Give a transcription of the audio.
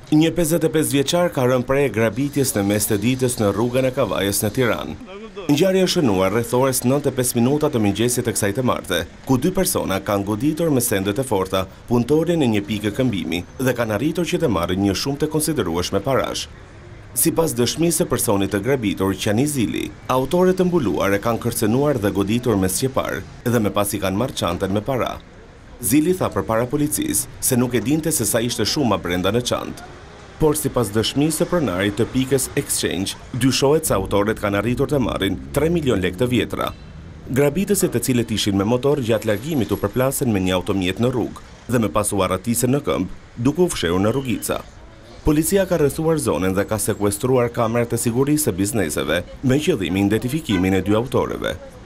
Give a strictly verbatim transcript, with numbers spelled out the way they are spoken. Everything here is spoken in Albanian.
Një pesëdhjetë e pesë vjeçar ka rënë prej grabitjes në mes të ditës në rrugën e Kavajës në Tiranë. Ngjarja është shënuar rreth orës nëntë e pesë minuta të mëngjesit të kësaj të martë, ku dy persona kanë goditur me sendet e forta punëtorin në një pikë këmbimi dhe kanë arritur që të marrin një shumë të konsiderueshme parash. Sipas dëshmisë së personit të grabitur, Qani Zili, autorët të mbuluar e kanë kërcënuar dhe goditur me sqepar dhe me pas i kanë marrë çantën me para. Zili tha përpara policisë se nuk e dinte se sa ishte shuma brenda në çantë. Por sipas dëshmisë së pronarit të pikës Exchange, dyshohet se autorët kanë arritur të marrin tre milion lekë të vjetra. Grabitësit të cilët ishin me motor gjatë largimit u përplasen me një automjet në rrugë dhe me pas u arratisen në këmbë, duke u fshehur në rrugica. Policia ka rrethuar zonën dhe ka sekuestruar kamerat e sigurisë së bizneseve me qëllimin identifikimin e dy autorëve.